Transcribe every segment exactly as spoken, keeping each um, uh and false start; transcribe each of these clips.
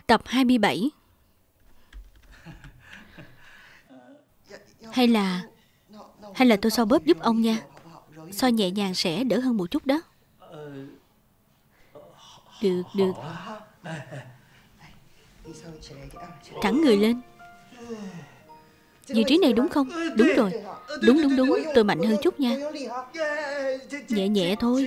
Tập hai mươi bảy. Hay là Hay là tôi xoa bóp giúp ông nha. Xoa nhẹ nhàng sẽ đỡ hơn một chút đó. Được, được. Thẳng người lên. Vị trí này đúng không? Đúng rồi. Đúng, đúng, đúng. Tôi mạnh hơn chút nha. Nhẹ nhẹ thôi.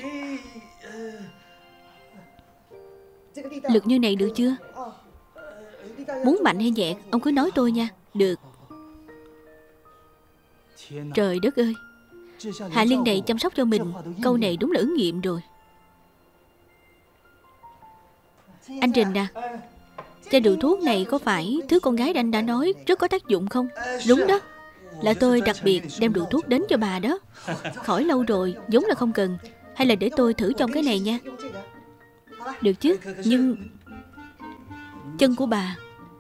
Lực như này được chưa? Muốn mạnh hay nhẹ, ông cứ nói tôi nha. Được. Trời đất ơi, Hạ Liên này chăm sóc cho mình, câu này đúng là ứng nghiệm rồi. Anh Trình à, chai rượu thuốc này có phải thứ con gái anh đã nói rất có tác dụng không? Đúng đó. Là tôi đặc biệt đem rượu thuốc đến cho bà đó. Khỏi lâu rồi, giống là không cần. Hay là để tôi thử trong cái này nha. Được chứ, nhưng chân của bà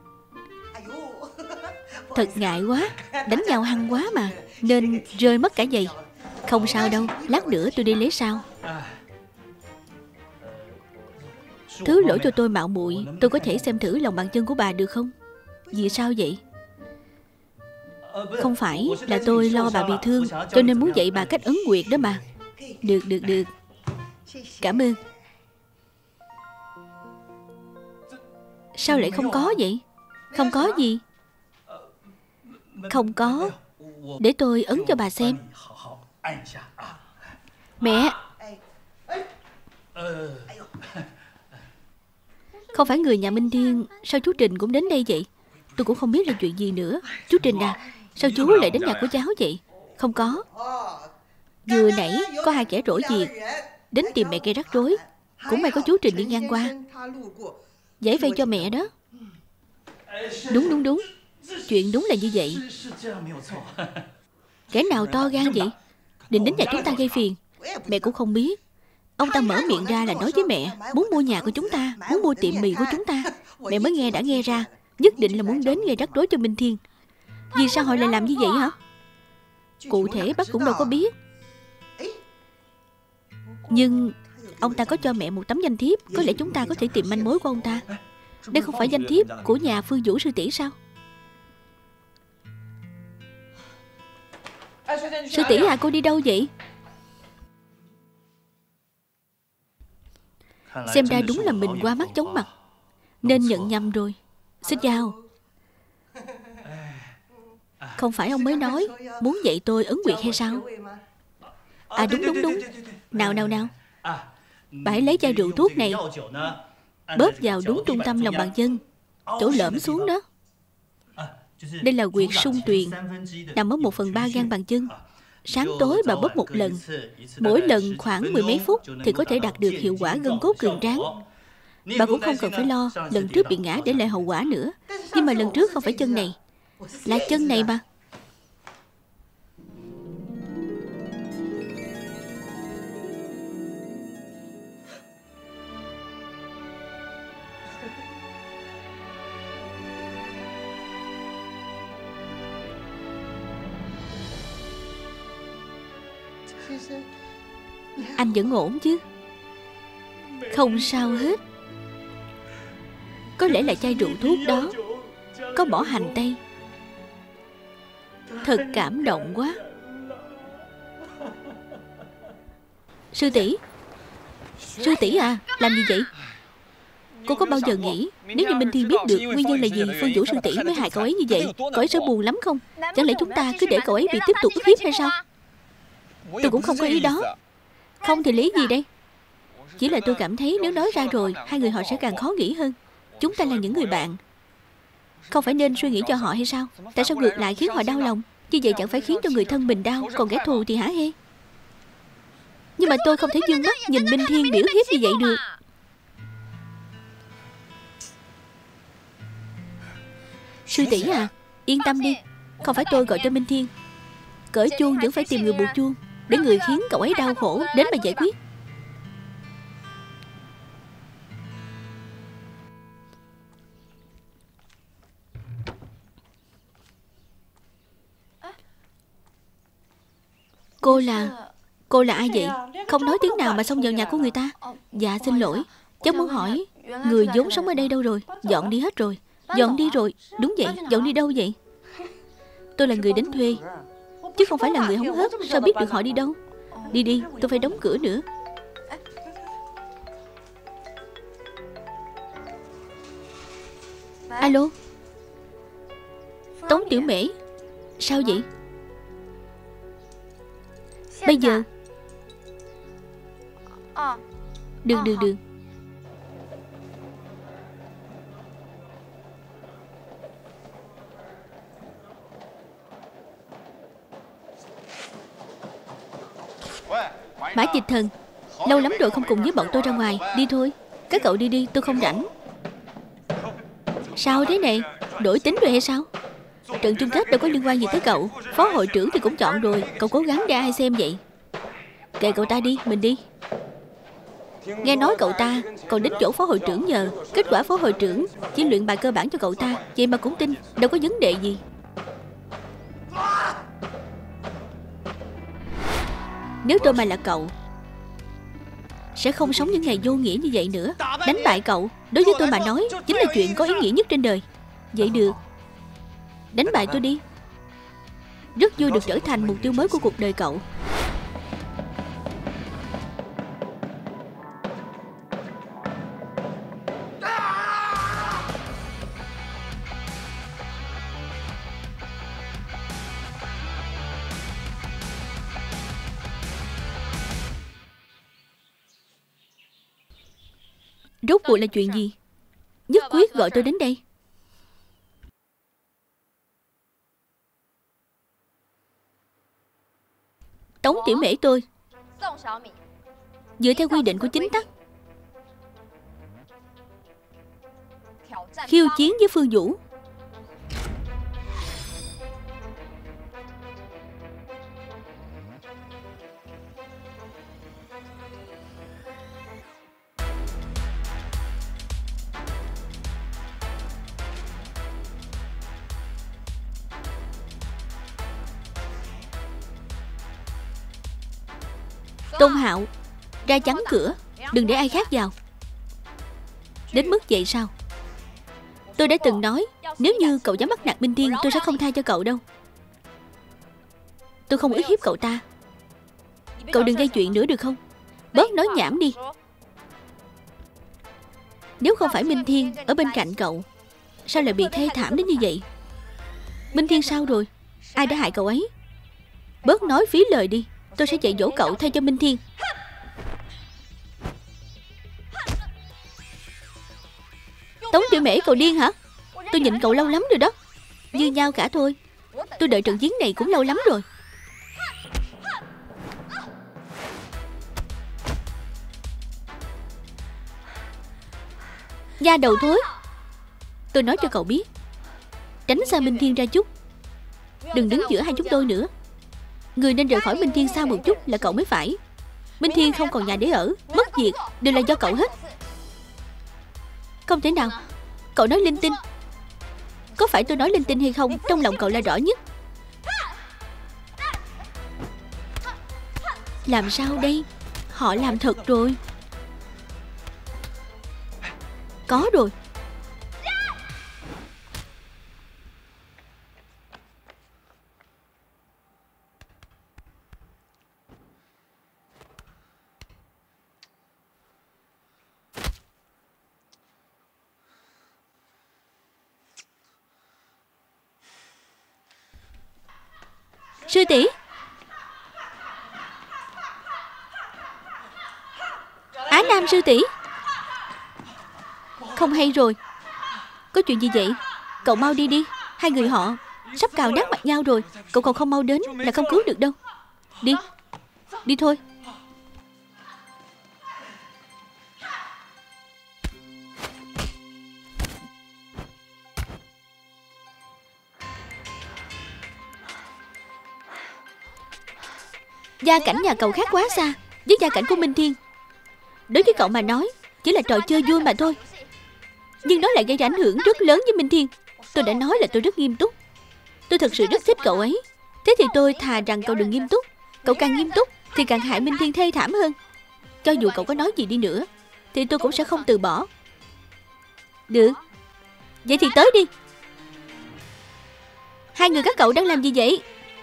thật ngại quá, đánh nhau hăng quá mà, nên rơi mất cả giày. Không sao đâu, lát nữa tôi đi lấy sau. Thứ lỗi cho tôi mạo muội. Tôi có thể xem thử lòng bàn chân của bà được không? Vì sao vậy? Không phải là tôi lo bà bị thương, cho nên muốn dạy bà cách ấn nguyệt đó mà. Được, được, được. Cảm ơn. Sao lại không có vậy? Không có gì. Không có. Để tôi ấn cho bà xem. Mẹ. Không phải người nhà Minh Thiên. Sao chú Trình cũng đến đây vậy? Tôi cũng không biết là chuyện gì nữa. Chú Trình à, sao chú lại đến nhà của cháu vậy? Không có. Vừa nãy có hai kẻ rỗi việc đến tìm mẹ gây rắc rối. Cũng may có chú Trình đi ngang qua, giải vây cho mẹ đó. Đúng, đúng, đúng. Chuyện đúng là như vậy. Kẻ nào to gan vậy, định đến nhà chúng ta gây phiền? Mẹ cũng không biết. Ông ta mở miệng ra là nói với mẹ muốn mua nhà của chúng ta, muốn mua tiệm mì của chúng ta. Mẹ mới nghe đã nghe ra, nhất định là muốn đến gây rắc rối cho Minh Thiên. Vì sao họ lại làm như vậy hả? Cụ thể bác cũng đâu có biết. Nhưng ông ta có cho mẹ một tấm danh thiếp. Có lẽ chúng ta có thể tìm manh mối của ông ta. Đây không phải danh thiếp của nhà Phương Vũ sư tỷ sao? Sư tỷ à, cô đi đâu vậy? Xem ra đúng là mình qua mắt chóng mặt, nên nhận nhầm rồi. Xin chào. Không phải ông mới nói muốn dạy tôi ấn nguyệt hay sao? À đúng, đúng, đúng. Nào, nào, nào. Bà hãy lấy chai rượu thuốc này, bóp vào đúng trung tâm lòng bàn chân, chỗ lõm xuống đó. Đây là huyệt sung tuyền, nằm ở một phần ba gan bàn chân. Sáng tối bà bóp một lần, mỗi lần khoảng mười mấy phút thì có thể đạt được hiệu quả gân cốt cường tráng. Bà cũng không cần phải lo lần trước bị ngã để lại hậu quả nữa. Nhưng mà lần trước không phải chân này, là chân này mà. Anh vẫn ổn chứ? Không sao hết. Có lẽ là chai rượu thuốc đó có bỏ hành tây. Thật cảm động quá. Sư tỷ, sư tỷ à, làm gì vậy? Cô có bao giờ nghĩ nếu như Minh Thiên biết được nguyên nhân là gì Phương Vũ sư tỷ mới hại cậu ấy như vậy, cậu ấy sẽ buồn lắm không? Chẳng lẽ chúng ta cứ để cậu ấy bị tiếp tục ức hiếp hay sao? Tôi cũng không có ý đó. Không thì lý gì đây? Chỉ là tôi cảm thấy nếu nói ra rồi, hai người họ sẽ càng khó nghĩ hơn. Chúng ta là những người bạn, không phải nên suy nghĩ cho họ hay sao? Tại sao ngược lại khiến họ đau lòng? Như vậy chẳng phải khiến cho người thân mình đau, còn kẻ thù thì hả hê? Nhưng mà tôi không thể dương mắt nhìn Minh Thiên biểu hiếp như vậy được. Sư tỷ à, yên tâm đi. Không phải tôi gọi cho Minh Thiên. Cởi chuông vẫn phải tìm người buộc chuông, để người khiến cậu ấy đau khổ đến mà giải quyết. Cô là... Cô là ai vậy? Không nói tiếng nào mà xông vào nhà của người ta. Dạ xin lỗi. Cháu muốn hỏi Người vốn sống ở đây đâu rồi? Dọn đi hết rồi. Dọn đi rồi. Đúng vậy, dọn đi đâu vậy? Tôi là người đến thuê, chứ không phải là người hóng hớt. Sao biết được họ đi đâu? Đi đi, tôi phải đóng cửa nữa. Alo, Tống Tiểu Mễ. Sao vậy? Bây giờ? Được, được, được. Mã Dịch Thần, lâu lắm rồi không cùng với bọn tôi ra ngoài. Đi thôi. Các cậu đi đi, tôi không rảnh. Sao thế này? Đổi tính rồi hay sao? Trận chung kết đâu có liên quan gì tới cậu. Phó hội trưởng thì cũng chọn rồi. Cậu cố gắng ra ai xem vậy. Kệ cậu ta đi, mình đi. Nghe nói cậu ta còn đến chỗ phó hội trưởng nhờ. Kết quả phó hội trưởng chỉ luyện bài cơ bản cho cậu ta. Vậy mà cũng tin, đâu có vấn đề gì. Nếu tôi mà là cậu, sẽ không sống những ngày vô nghĩa như vậy nữa. Đánh bại cậu, đối với tôi mà nói, chính là chuyện có ý nghĩa nhất trên đời. Vậy được, đánh bại tôi đi. Rất vui được trở thành mục tiêu mới của cuộc đời cậu. Rốt cuộc là chuyện gì? Nhất quyết gọi tôi đến đây. Tống Tiểu Mễ tôi, dựa theo quy định của chính tắc, khiêu chiến với Phương Vũ. Tôn Hạo, ra chắn cửa, đừng để ai khác vào. Đến mức vậy sao? Tôi đã từng nói, nếu như cậu dám bắt nạt Minh Thiên, tôi sẽ không tha cho cậu đâu. Tôi không ức hiếp cậu ta. Cậu đừng gây chuyện nữa được không? Bớt nói nhảm đi. Nếu không phải Minh Thiên ở bên cạnh cậu, sao lại bị thê thảm đến như vậy? Minh Thiên sao rồi? Ai đã hại cậu ấy? Bớt nói phí lời đi. Tôi sẽ dạy dỗ cậu thay cho Minh Thiên. Tống Tiểu Mễ, cậu điên hả? Tôi nhịn cậu lâu lắm rồi đó. Như nhau cả thôi. Tôi đợi trận chiến này cũng lâu lắm rồi. Da đầu thối. Tôi nói cho cậu biết, tránh xa Minh Thiên ra chút. Đừng đứng giữa hai chúng tôi nữa. Người nên rời khỏi Minh Thiên xa một chút là cậu mới phải. Minh Thiên không còn nhà để ở, mất việc đều là do cậu hết. Không thể nào. Cậu nói linh tinh. Có phải tôi nói linh tinh hay không, trong lòng cậu là rõ nhất. Làm sao đây? Họ làm thật rồi. Có rồi. Sư tỷ, Á Nam sư tỷ. Không hay rồi. Có chuyện gì vậy? Cậu mau đi đi. Hai người họ sắp cào nát mặt nhau rồi. Cậu còn không mau đến là không cứu được đâu. Đi. Đi thôi. Gia cảnh nhà cậu khác quá xa với gia cảnh của Minh Thiên. Đối với cậu mà nói chỉ là trò chơi vui mà thôi, nhưng nó lại gây ra ảnh hưởng rất lớn với Minh Thiên. Tôi đã nói là tôi rất nghiêm túc. Tôi thật sự rất thích cậu ấy. Thế thì tôi thà rằng cậu đừng nghiêm túc. Cậu càng nghiêm túc thì càng hại Minh Thiên thê thảm hơn. Cho dù cậu có nói gì đi nữa thì tôi cũng sẽ không từ bỏ. Được. Vậy thì tới đi. Hai người các cậu đang làm gì vậy?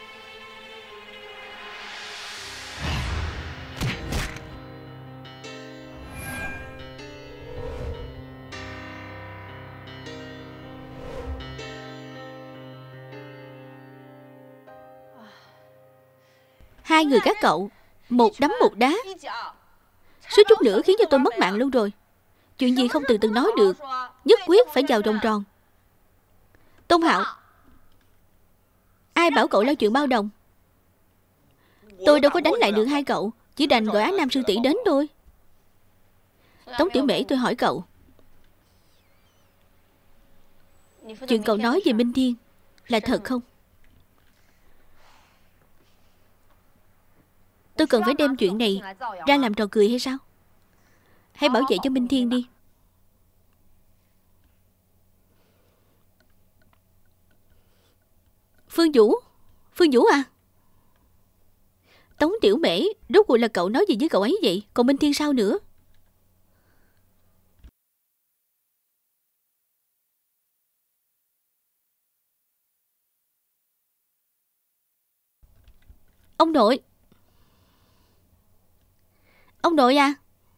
Hai người các cậu một đấm một đá, suýt chút nữa khiến cho tôi mất mạng luôn rồi. Chuyện gì không từ từ nói được, nhất quyết phải vào vòng tròn. Tôn Hạo, ai bảo cậu lo chuyện bao đồng? Tôi đâu có đánh lại được hai cậu, chỉ đành gọi Á Nam sư tỷ đến thôi. Tống Tiểu Mễ, tôi hỏi cậu, chuyện cậu nói về Minh Thiên là thật không? Tôi cần phải đem chuyện này ra làm trò cười hay sao? Hãy bảo vệ cho Minh Thiên đi. Phương Vũ, Phương Vũ à? Tống Tiểu Mễ, rốt cuộc là cậu nói gì với cậu ấy vậy? Còn Minh Thiên sao nữa? Ông nội. Ông nội à?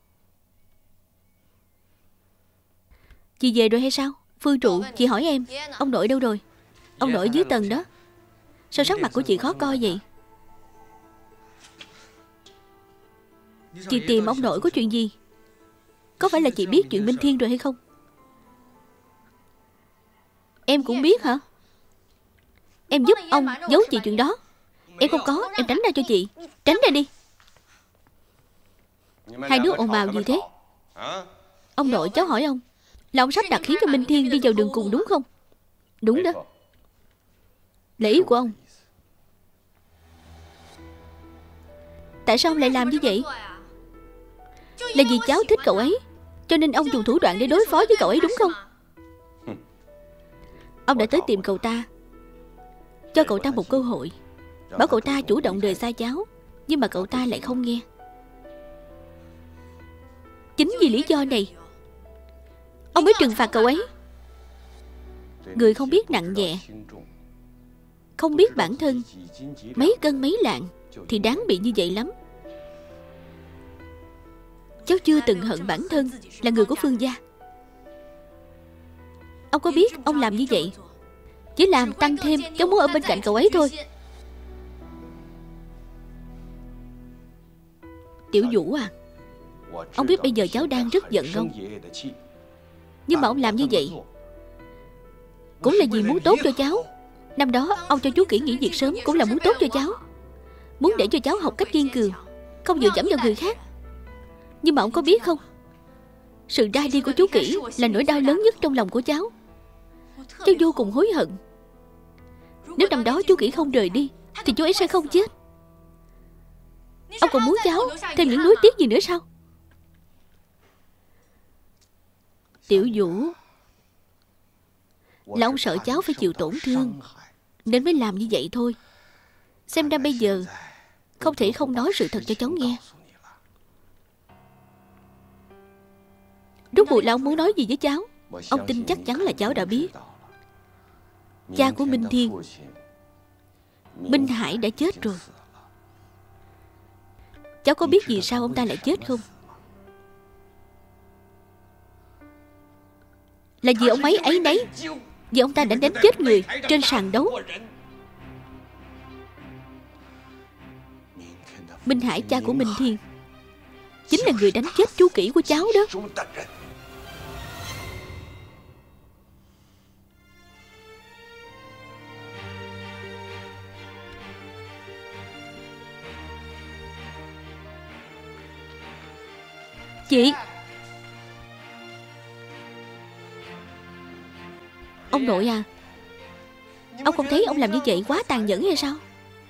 Chị về rồi hay sao? Phương Trụ, chị hỏi em, ông nội đâu rồi? Ông nội dưới tầng đó. Sao sắc mặt của chị khó coi vậy? Chị tìm ông nội có chuyện gì? Có phải là chị biết chuyện Minh Thiên rồi hay không? Em cũng biết hả? Em giúp ông giấu chị chuyện đó. Em không có, em tránh ra cho chị. Tránh ra đi. Hai đứa ồn ào gì thế? Ông nội, cháu hỏi ông, là ông sắp đặt khiến cho Minh Thiên đi vào đường cùng đúng không? Đúng đó. Là ý của ông. Tại sao ông lại làm như vậy? Là vì cháu thích cậu ấy, cho nên ông dùng thủ đoạn để đối phó với cậu ấy đúng không? Ông đã tới tìm cậu ta, cho cậu ta một cơ hội, bảo cậu ta chủ động rời xa cháu, nhưng mà cậu ta lại không nghe. Chính vì lý do này, ông mới trừng phạt cậu ấy. Người không biết nặng nhẹ, không biết bản thân, mấy cân mấy lạng thì đáng bị như vậy lắm. Cháu chưa từng hận bản thân là người của Phương gia. Ông có biết ông làm như vậy chỉ làm tăng thêm cháu muốn ở bên cạnh cậu ấy thôi. Tiểu Vũ à, ông biết bây giờ cháu đang rất giận không? Nhưng mà ông làm như vậy cũng là vì muốn tốt cho cháu. Năm đó ông cho chú Kỷ nghỉ việc sớm cũng là muốn tốt cho cháu, muốn để cho cháu học cách kiên cường, không dựa dẫm vào người khác. Nhưng mà ông có biết không, sự ra đi của chú Kỷ là nỗi đau lớn nhất trong lòng của cháu. Cháu vô cùng hối hận. Nếu năm đó chú Kỷ không rời đi thì chú ấy sẽ không chết. Ông còn muốn cháu thêm những nuối tiếc gì nữa sao? Tiểu Vũ, là ông sợ cháu phải chịu tổn thương nên mới làm như vậy thôi. Xem ra bây giờ không thể không nói sự thật cho cháu nghe. Rốt cuộc là ông muốn nói gì với cháu? Ông tin chắc chắn là cháu đã biết. Cha của Minh Thiên, Minh Hải đã chết rồi. Cháu có biết vì sao ông ta lại chết không? Là vì ông ấy ấy nấy, vì ông ta đã đánh chết người trên sàn đấu. Minh Hải, cha của Minh Thiên, chính là người đánh chết chú Kỷ của cháu đó. Chị, ông nội à, ông không thấy ông làm như vậy quá tàn nhẫn hay sao?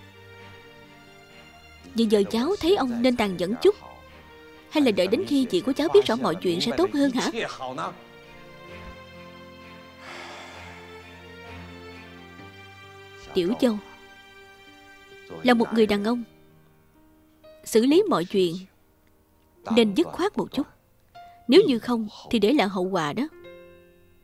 Vậy giờ cháu thấy ông nên tàn nhẫn chút, hay là đợi đến khi chị của cháu biết rõ mọi chuyện sẽ tốt hơn hả? Tiểu Châu, là một người đàn ông, xử lý mọi chuyện nên dứt khoát một chút. Nếu như không thì để lại hậu quả đó.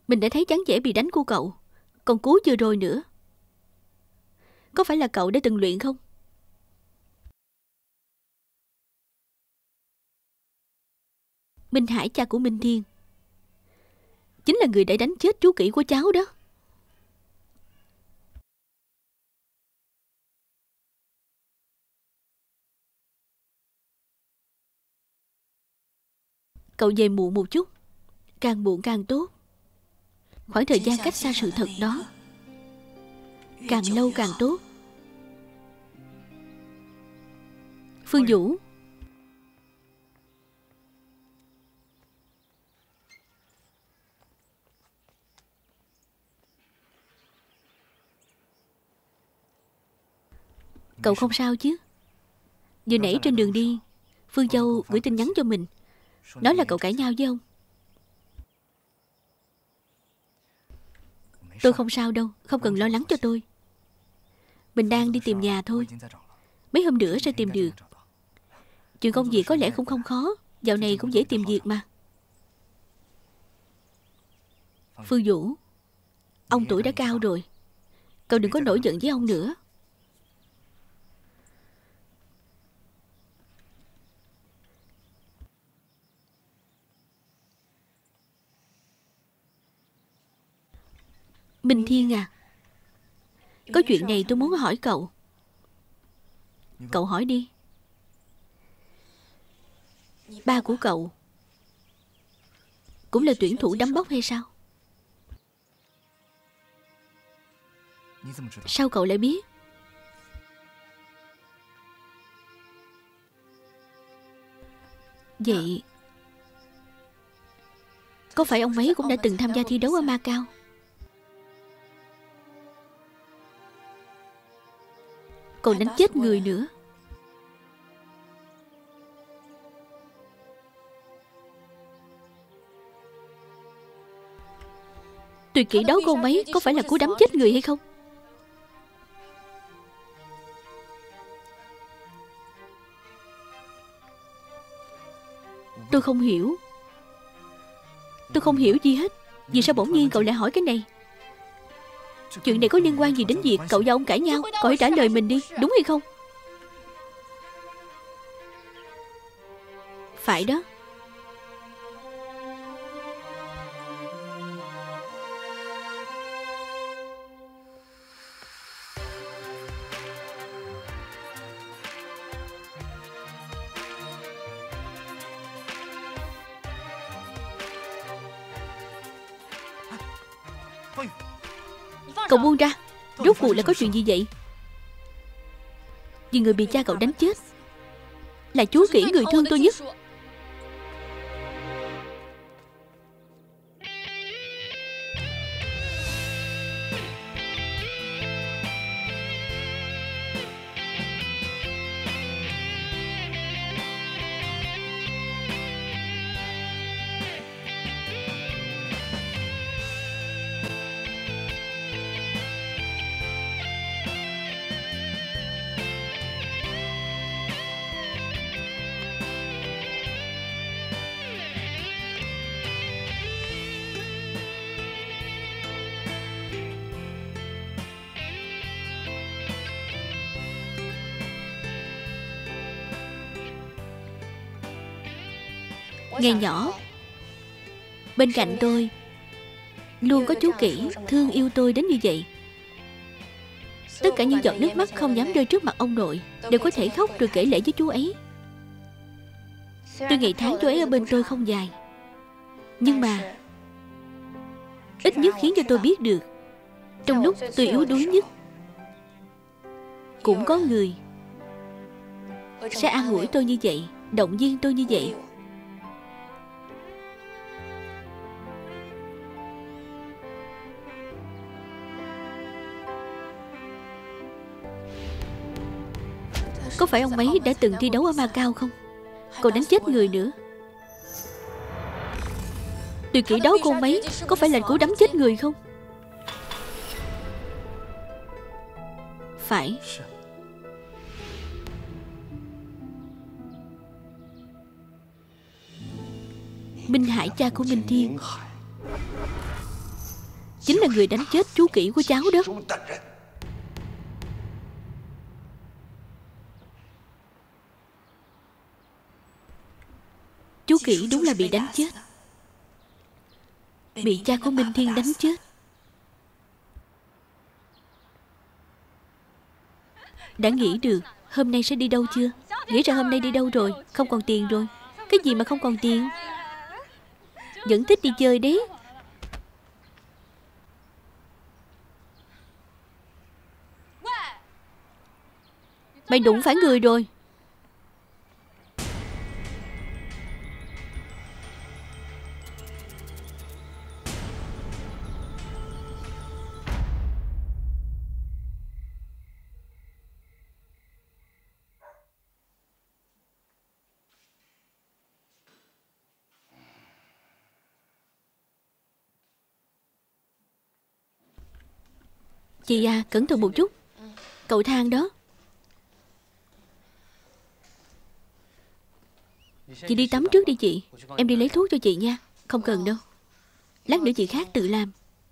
Mình đã thấy dáng vẻ bị đánh của cậu. Còn cú vừa rồi nữa, có phải là cậu đã từng luyện không? Minh Hải, cha của Minh Thiên, chính là người đã đánh chết chú Kỷ của cháu đó. Cậu về muộn một chút, càng muộn càng tốt. Khoảng thời gian cách xa sự thật đó càng lâu càng tốt. Phương Vũ, cậu không sao chứ? Vừa nãy trên đường đi, Phương Châu gửi tin nhắn cho mình, nói là cậu cãi nhau với ông. Tôi không sao đâu, không cần lo lắng cho tôi. Mình đang đi tìm nhà thôi, mấy hôm nữa sẽ tìm được. Chuyện công việc có lẽ cũng không khó, dạo này cũng dễ tìm việc mà. Phương Vũ, ông tuổi đã cao rồi, cậu đừng có nổi giận với ông nữa. Minh Thiên à, có chuyện này tôi muốn hỏi cậu. Cậu hỏi đi. Ba của cậu cũng là tuyển thủ đấm bốc hay sao? Sao cậu lại biết? Vậy có phải ông ấy cũng đã từng tham gia thi đấu ở Macau? Còn đánh chết người nữa. Tuyệt kỹ đấu của ông ấy có phải là cú đấm chết người hay không? Tôi không hiểu. Tôi không hiểu gì hết. Vì sao bỗng nhiên cậu lại hỏi cái này? Chuyện này có liên quan gì đến việc cậu và ông cãi nhau? Cậu hãy trả lời mình đi, đúng hay không? Phải đó. Cậu buông ra. Rốt cuộc là có chuyện gì vậy? Vì người bị cha cậu đánh chết là chú Kỷ, người thương tôi nhất. Ngày nhỏ bên cạnh tôi luôn có chú Kỷ thương yêu tôi đến như vậy. Tất cả những giọt nước mắt không dám rơi trước mặt ông nội đều có thể khóc rồi kể lể với chú ấy. Tuy ngày tháng chú ấy ở bên tôi không dài, nhưng mà ít nhất khiến cho tôi biết được trong lúc tôi yếu đuối nhất cũng có người sẽ an ủi tôi như vậy, động viên tôi như vậy. Có phải ông ấy đã từng thi đấu ở Macau không? Còn đánh chết người nữa. Tuyệt kỹ đấu của ông ấy có phải là cú đấm chết người không? Phải. Minh Hải, cha của Minh Thiên, chính là người đánh chết chú Kỷ của cháu đó. Chú Kỷ đúng là bị đánh chết, bị cha của Minh Thiên đánh chết. Đã nghĩ được hôm nay sẽ đi đâu chưa? Nghĩ ra hôm nay đi đâu rồi? Không còn tiền rồi. Cái gì mà không còn tiền? Vẫn thích đi chơi đấy. Mày đụng phải người rồi. Chị à, cẩn thận một chút. Cầu thang đó. Chị đi tắm trước đi chị. Em đi lấy thuốc cho chị nha. Không cần đâu. Lát nữa chị khác tự làm.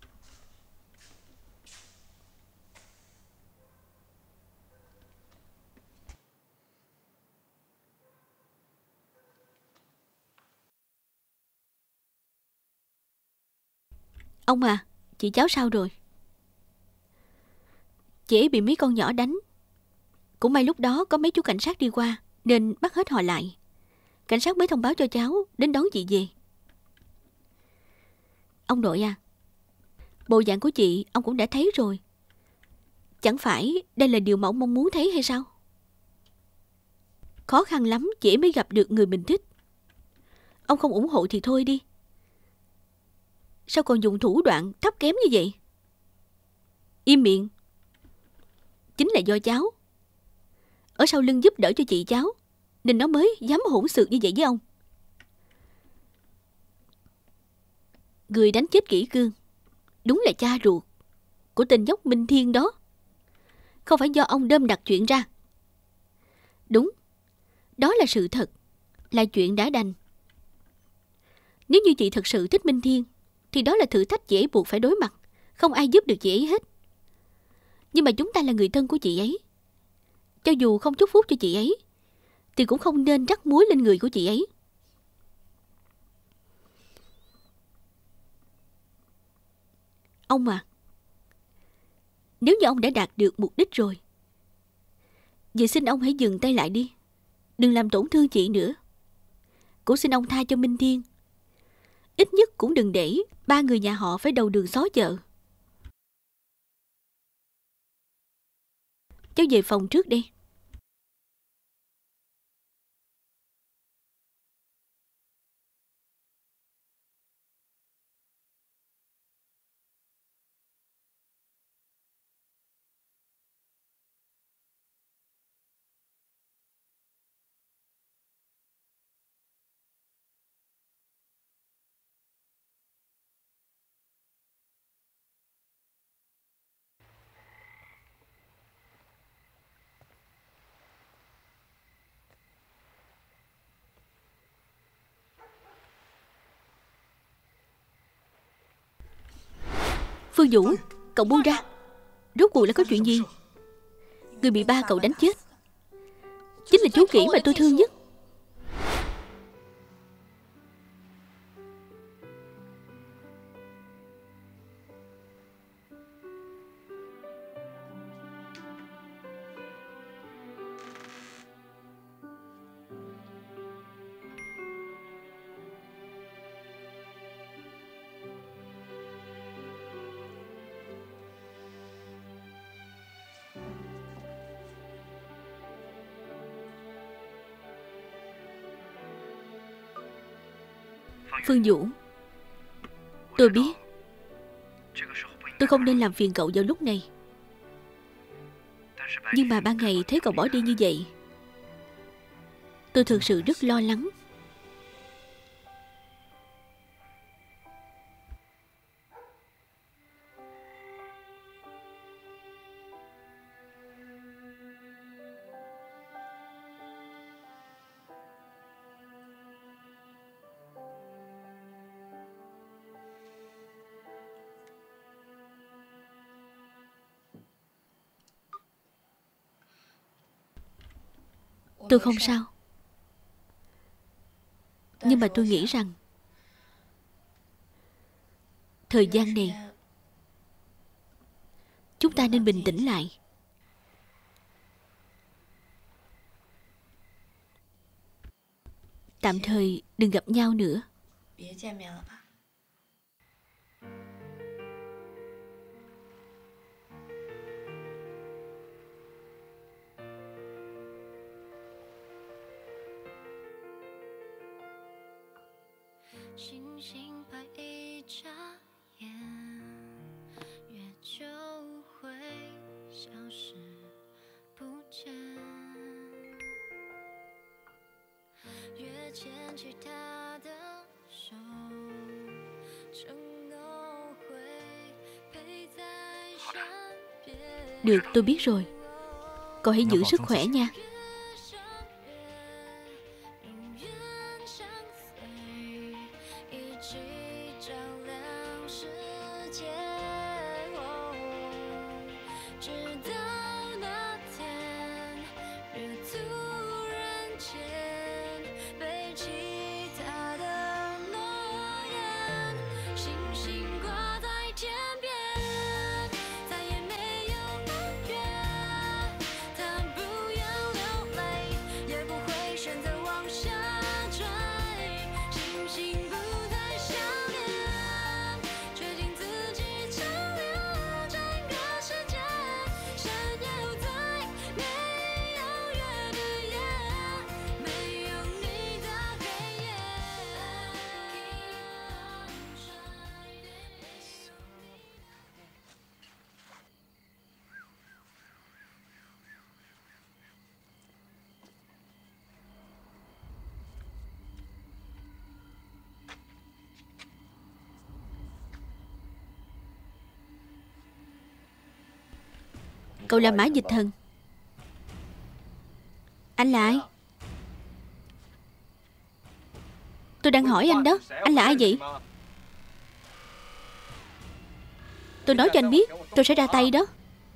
Ông à, chị cháu sao rồi? Chị ấy bị mấy con nhỏ đánh. Cũng may lúc đó có mấy chú cảnh sát đi qua nên bắt hết họ lại. Cảnh sát mới thông báo cho cháu đến đón chị về. Ông nội à, bộ dạng của chị ông cũng đã thấy rồi. Chẳng phải đây là điều mà ông mong muốn thấy hay sao? Khó khăn lắm chị ấy mới gặp được người mình thích. Ông không ủng hộ thì thôi đi. Sao còn dùng thủ đoạn thấp kém như vậy? Im miệng. Chính là do cháu ở sau lưng giúp đỡ cho chị cháu nên nó mới dám hỗn xược như vậy với ông. Người đánh chết Kỷ Cương đúng là cha ruột của tên nhóc Minh Thiên đó. Không phải do ông đơm đặt chuyện ra. Đúng, đó là sự thật, là chuyện đã đành. Nếu như chị thật sự thích Minh Thiên thì đó là thử thách chị ấy buộc phải đối mặt. Không ai giúp được chị ấy hết. Nhưng mà chúng ta là người thân của chị ấy. Cho dù không chúc phúc cho chị ấy thì cũng không nên rắc muối lên người của chị ấy. Ông à, nếu như ông đã đạt được mục đích rồi, vậy xin ông hãy dừng tay lại đi. Đừng làm tổn thương chị nữa. Cũng xin ông tha cho Minh Thiên. Ít nhất cũng đừng để ba người nhà họ phải đầu đường xó chợ. Cháu về phòng trước đi. Phương Vũ, cậu buông ra. Rốt cuộc là có chuyện gì? Người bị ba cậu đánh chết chính là chú Kỷ mà tôi thương nhất. Phương Vũ, tôi biết tôi không nên làm phiền cậu vào lúc này. Nhưng mà ban ngày thấy cậu bỏ đi như vậy, tôi thực sự rất lo lắng. Tôi không sao. Nhưng mà tôi nghĩ rằng thời gian này chúng ta nên bình tĩnh lại. Tạm thời đừng gặp nhau nữa. Được, tôi biết rồi. Cậu hãy giữ sức khỏe nha. Cậu là Mã Dịch Thần. Anh là ai? Tôi đang hỏi anh đó. Anh là ai vậy? Tôi nói cho anh biết, tôi sẽ ra tay đó.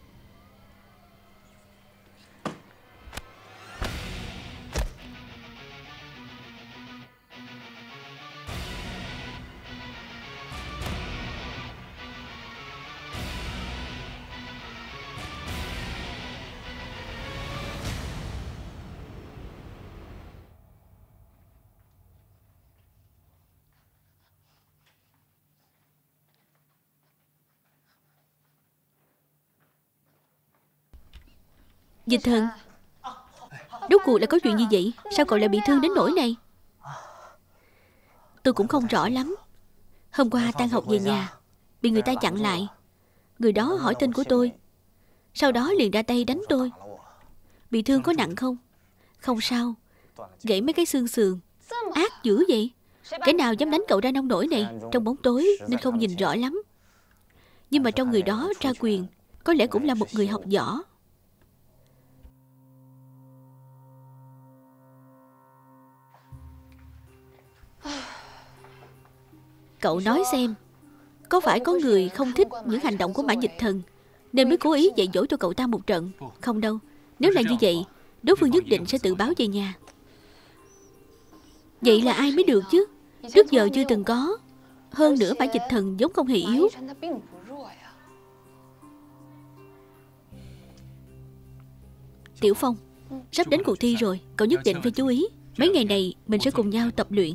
Dịch Thần, rốt cuộc là có chuyện gì vậy? Sao cậu lại bị thương đến nỗi này? Tôi cũng không rõ lắm. Hôm qua tan học về nhà, bị người ta chặn lại. Người đó hỏi tên của tôi, sau đó liền ra tay đánh tôi. Bị thương có nặng không? Không sao. Gãy mấy cái xương sườn. Ác dữ vậy. Kẻ nào dám đánh cậu ra nông nổi này? Trong bóng tối nên không nhìn rõ lắm. Nhưng mà trong người đó tra quyền, có lẽ cũng là một người học võ. Cậu nói xem, có phải có người không thích những hành động của Mã Dịch Thần nên mới cố ý dạy dỗ cho cậu ta một trận? Không đâu. Nếu là như vậy, đối phương nhất định sẽ tự báo về nhà. Vậy là ai mới được chứ? Trước giờ chưa từng có. Hơn nữa Mã Dịch Thần giống không hề yếu. Tiểu Phong, sắp đến cuộc thi rồi, cậu nhất định phải chú ý. Mấy ngày này mình sẽ cùng nhau tập luyện.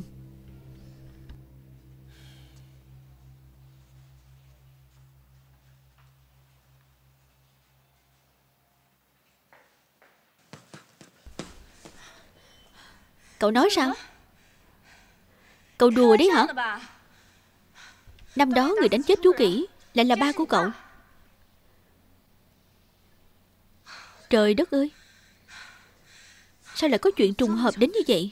Cậu nói sao? Cậu đùa đấy hả? Năm đó người đánh chết chú Kỷ lại là ba của cậu. Trời đất ơi, sao lại có chuyện trùng hợp đến như vậy?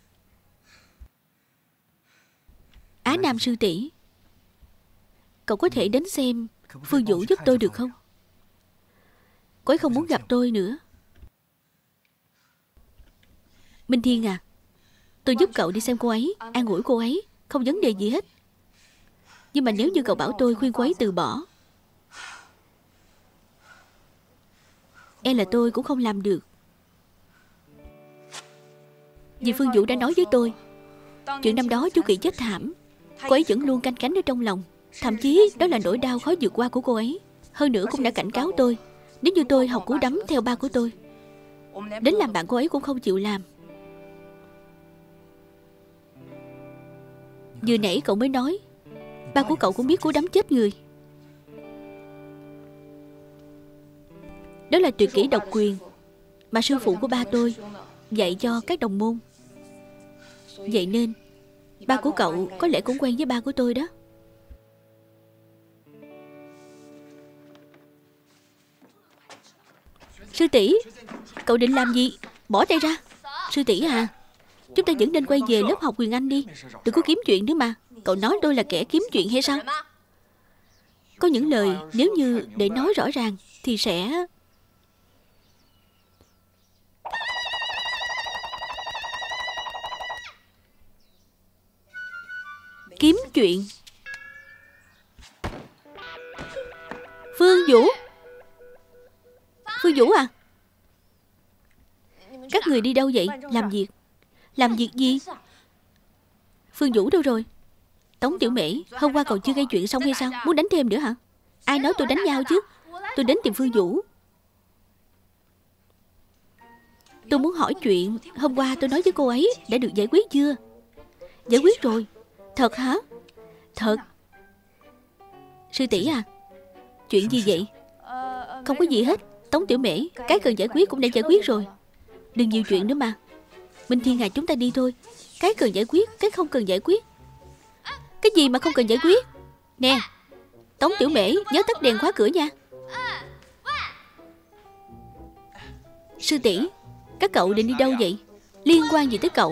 Á Nam sư tỷ, cậu có thể đến xem Phương Vũ giúp tôi được không? Cô ấy không muốn gặp tôi nữa. Minh Thiên à, tôi giúp cậu đi xem cô ấy, an ủi cô ấy, không vấn đề gì hết. Nhưng mà nếu như cậu bảo tôi khuyên cô ấy từ bỏ, e là tôi cũng không làm được. Vì Phương Vũ đã nói với tôi chuyện năm đó chú Kỵ chết thảm, cô ấy vẫn luôn canh cánh ở trong lòng. Thậm chí đó là nỗi đau khó vượt qua của cô ấy. Hơn nữa cũng đã cảnh cáo tôi, nếu như tôi học cú đấm theo ba của tôi, đến làm bạn cô ấy cũng không chịu làm. Vừa nãy cậu mới nói ba của cậu cũng biết cú đấm chết người. Đó là tuyệt kỹ độc quyền mà sư phụ của ba tôi dạy cho các đồng môn. Vậy nên ba của cậu có lẽ cũng quen với ba của tôi đó. Sư tỷ, cậu định làm gì? Bỏ tay ra. Sư tỷ à, chúng ta vẫn nên quay về lớp học quyền Anh đi. Đừng có kiếm chuyện nữa mà. Cậu nói tôi là kẻ kiếm chuyện hay sao? Có những lời nếu như để nói rõ ràng thì sẽ... Kiếm chuyện. Phương Vũ. Phương Vũ à, các người đi đâu vậy? Làm việc. Làm việc gì? Phương Vũ đâu rồi? Tống Tiểu Mễ, hôm qua cậu chưa gây chuyện xong hay sao? Muốn đánh thêm nữa hả? Ai nói tôi đánh nhau chứ? Tôi đến tìm Phương Vũ. Tôi muốn hỏi chuyện hôm qua tôi nói với cô ấy đã được giải quyết chưa? Giải quyết rồi. Thật hả? Thật. Sư tỷ à, chuyện gì vậy? Không có gì hết. Tống Tiểu Mễ, cái cần giải quyết cũng đã giải quyết rồi. Đừng nhiều chuyện nữa mà. Minh Thiên à, chúng ta đi thôi. Cái cần giải quyết, cái không cần giải quyết. Cái gì mà không cần giải quyết? Nè, Tống Tiểu Mễ, nhớ tắt đèn khóa cửa nha. Sư tỷ, các cậu định đi đâu vậy? Liên quan gì tới cậu?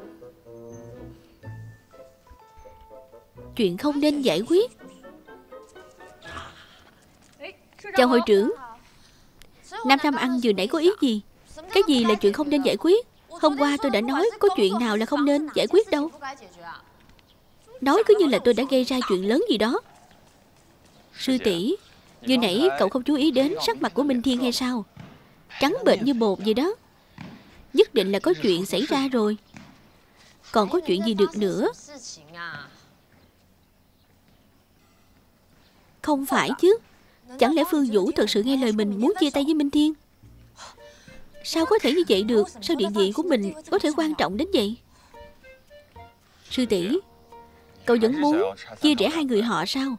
Chuyện không nên giải quyết. Chào hội trưởng. Nam Nam ăn vừa nãy có ý gì? Cái gì là chuyện không nên giải quyết? Hôm qua tôi đã nói có chuyện nào là không nên giải quyết đâu. Nói cứ như là tôi đã gây ra chuyện lớn gì đó. Sư tỷ, vừa nãy cậu không chú ý đến sắc mặt của Minh Thiên hay sao? Trắng bệch như bột vậy đó. Nhất định là có chuyện xảy ra rồi. Còn có chuyện gì được nữa? Không phải chứ. Chẳng lẽ Phương Vũ thật sự nghe lời mình muốn chia tay với Minh Thiên? Sao có thể như vậy được? Sao địa vị của mình có thể quan trọng đến vậy? Sư tỷ, cậu vẫn muốn chia rẽ hai người họ sao?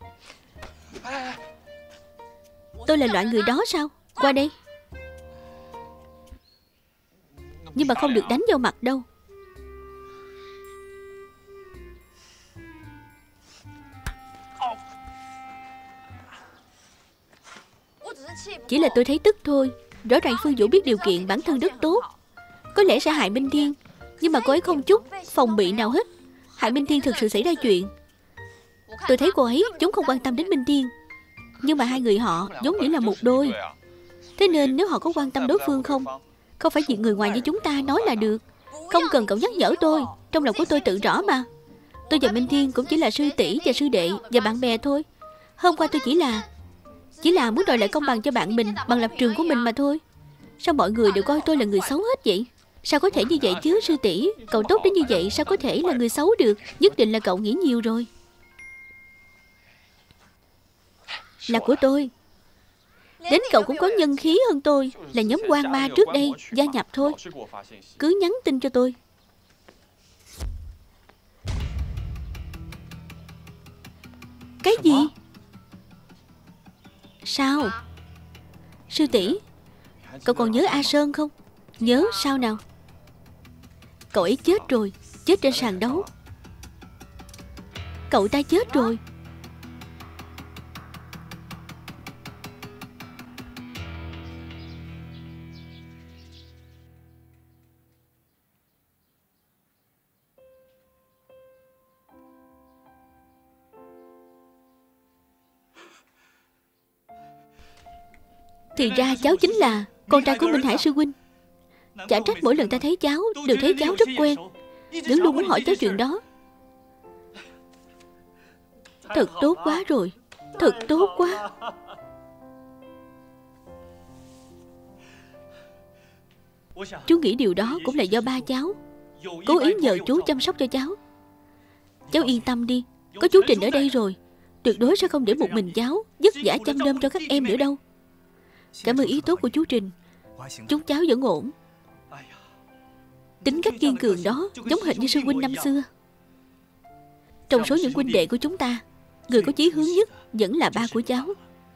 Tôi là loại người đó sao? Qua đây. Nhưng mà không được đánh vào mặt đâu. Chỉ là tôi thấy tức thôi. Rõ ràng Phương Vũ biết điều kiện bản thân rất tốt, có lẽ sẽ hại Minh Thiên, nhưng mà cô ấy không chút phòng bị nào hết. Hại Minh Thiên thực sự xảy ra chuyện. Tôi thấy cô ấy vốn không quan tâm đến Minh Thiên, nhưng mà hai người họ giống như là một đôi. Thế nên nếu họ có quan tâm đối phương không, không phải việc người ngoài như chúng ta nói là được. Không cần cậu nhắc nhở tôi. Trong lòng của tôi tự rõ mà. Tôi và Minh Thiên cũng chỉ là sư tỷ và sư đệ và bạn bè thôi. Hôm qua tôi chỉ là Chỉ là muốn đòi lại công bằng cho bạn mình bằng lập trường của mình mà thôi. Sao mọi người đều coi tôi là người xấu hết vậy? Sao có thể như vậy chứ sư tỷ? Cậu tốt đến như vậy sao có thể là người xấu được? Nhất định là cậu nghĩ nhiều rồi. Là của tôi. Đến cậu cũng có nhân khí hơn tôi. Là nhóm quan ma trước đây gia nhập thôi. Cứ nhắn tin cho tôi. Cái gì? Sao? Sư tỷ, cậu còn nhớ A Sơn không? Nhớ sao nào? Cậu ấy chết rồi. Chết trên sàn đấu. Cậu ta chết rồi. Thì ra cháu chính là con trai của Minh Hải sư huynh. Chả trách mỗi lần ta thấy cháu đều thấy cháu rất quen, vẫn luôn muốn hỏi cháu chuyện đó. Thật tốt quá rồi. Thật tốt quá. Chú nghĩ điều đó cũng là do ba cháu. cố ý nhờ chú chăm sóc cho cháu. Cháu yên tâm đi, có chú Trình ở đây rồi, tuyệt đối sẽ không để một mình cháu vất vả chăm nom cho các em nữa đâu. Cảm ơn ý tốt của chú Trình. Chúng cháu vẫn ổn. Tính cách kiên cường đó giống hệt như sư huynh năm xưa. Trong số những huynh đệ của chúng ta, người có chí hướng nhất vẫn là ba của cháu.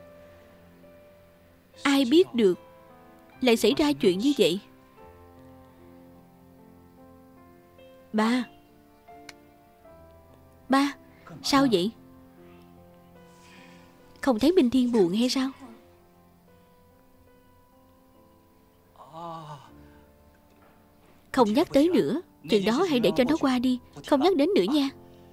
Ai biết được lại xảy ra chuyện như vậy. Ba Ba, sao vậy? Không thấy Minh Thiên buồn hay sao? Không nhắc tới nữa. Chuyện đó hãy để cho nó qua đi. Không nhắc đến nữa nha.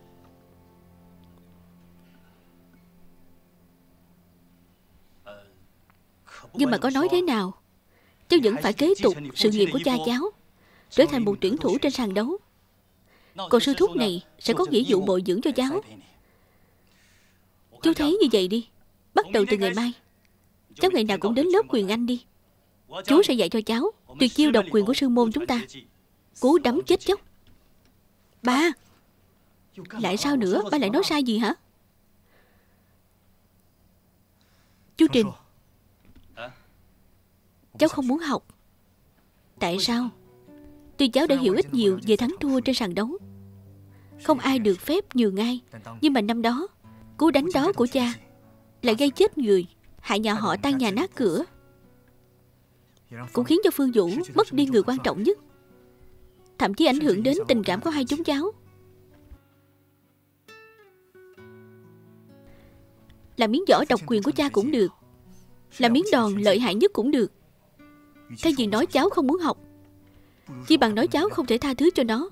Nhưng mà có nói thế nào, cháu vẫn phải kế tục sự nghiệp của cha cháu, trở thành một tuyển thủ trên sàn đấu. Còn sư thúc này sẽ có nghĩa vụ bồi dưỡng cho cháu. Chú thấy như vậy đi. Bắt đầu từ ngày mai, cháu ngày nào cũng đến lớp quyền Anh đi. Chú sẽ dạy cho cháu tuyệt chiêu độc quyền của sư môn chúng ta. Cú đấm chết chóc. Ba, lại sao nữa? Ba lại nói sai gì hả? Chú Trình, cháu không muốn học. Tại sao? Tuy cháu đã hiểu ít nhiều về thắng thua trên sàn đấu, không ai được phép nhường ai, nhưng mà năm đó cú đánh đó của cha lại gây chết người, hại nhà họ tan nhà nát cửa, cũng khiến cho Phương Vũ mất đi người quan trọng nhất, thậm chí ảnh hưởng đến tình cảm của hai chúng cháu. Là miếng vỏ độc quyền của cha cũng được, là miếng đòn lợi hại nhất cũng được. Thay vì nói cháu không muốn học, chỉ bằng nói cháu không thể tha thứ cho nó.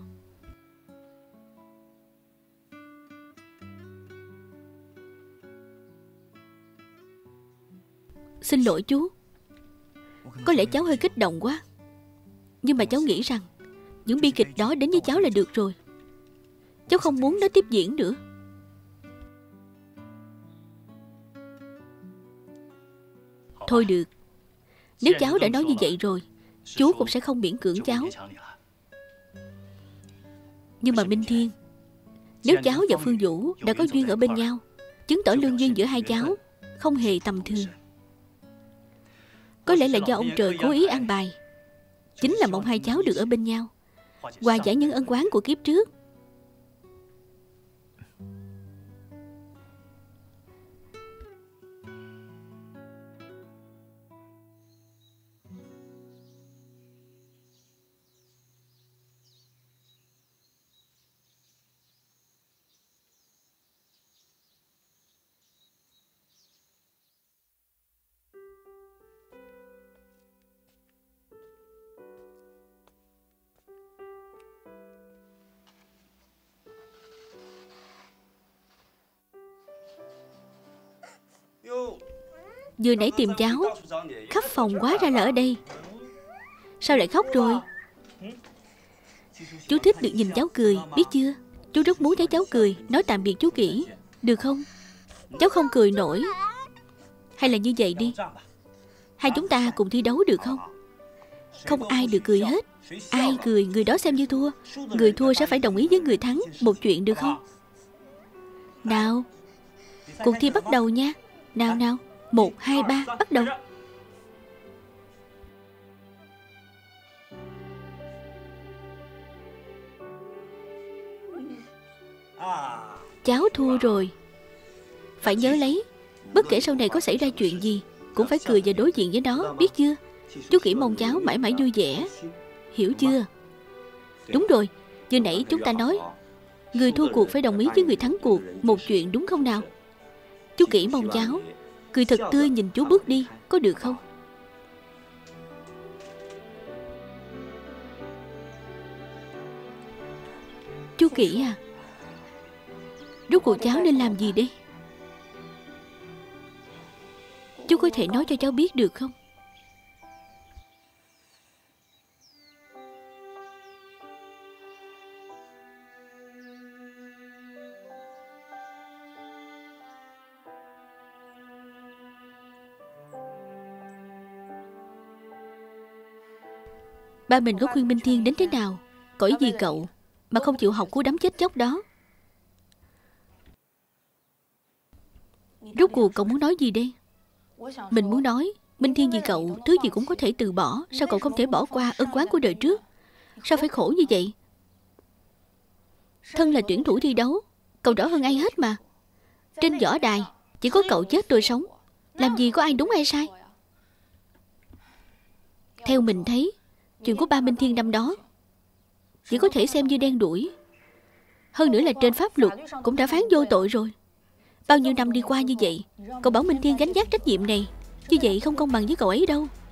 Xin lỗi chú, có lẽ cháu hơi kích động quá, nhưng mà cháu nghĩ rằng những bi kịch đó đến với cháu là được rồi. Cháu không muốn nó tiếp diễn nữa. Thôi được, nếu cháu đã nói như vậy rồi, chú cũng sẽ không miễn cưỡng cháu. Nhưng mà Minh Thiên, nếu cháu và Phương Vũ đã có duyên ở bên nhau, chứng tỏ lương duyên giữa hai cháu không hề tầm thường. Có lẽ là do ông trời cố ý an bài, chính là mong hai cháu được ở bên nhau, hòa giải những ân oán của kiếp trước. Vừa nãy tìm cháu khắp phòng quá ra là ở đây. Sao lại khóc rồi? Chú thích được nhìn cháu cười, biết chưa? Chú rất muốn thấy cháu cười, nói tạm biệt chú kỹ, được không? Cháu không cười nổi. Hay là như vậy đi, hai chúng ta cùng thi đấu được không? Không ai được cười hết. Ai cười người đó xem như thua. Người thua sẽ phải đồng ý với người thắng một chuyện, được không? Nào, cuộc thi bắt đầu nha. Nào nào, một, hai, ba, bắt đầu. Cháu thua rồi. Phải nhớ lấy, bất kể sau này có xảy ra chuyện gì, cũng phải cười và đối diện với nó, biết chưa? Chú Kỷ mong cháu mãi mãi vui vẻ, hiểu chưa? Đúng rồi, vừa nãy chúng ta nói người thua cuộc phải đồng ý với người thắng cuộc một chuyện, đúng không nào? Chú Kỷ mong cháu cười thật tươi nhìn chú bước đi, có được không? Chú Kỷ à, rốt cuộc cháu nên làm gì đây? Chú có thể nói cho cháu biết được không? Ba mình có khuyên Minh Thiên đến thế nào Cậu ấy vì cậu mà không chịu học cú đấm chết chóc đó. Rốt cuộc cậu muốn nói gì đây? Mình muốn nói Minh Thiên vì cậu thứ gì cũng có thể từ bỏ. Sao cậu không thể bỏ qua ân oán của đời trước? Sao phải khổ như vậy? Thân là tuyển thủ thi đấu, cậu rõ hơn ai hết mà. Trên võ đài chỉ có cậu chết tôi sống, làm gì có ai đúng ai sai. Theo mình thấy, chuyện của ba Minh Thiên năm đó chỉ có thể xem như đen đủi. Hơn nữa là trên pháp luật cũng đã phán vô tội rồi. Bao nhiêu năm đi qua như vậy, cậu bảo Minh Thiên gánh vác trách nhiệm này, như vậy không công bằng với cậu ấy đâu.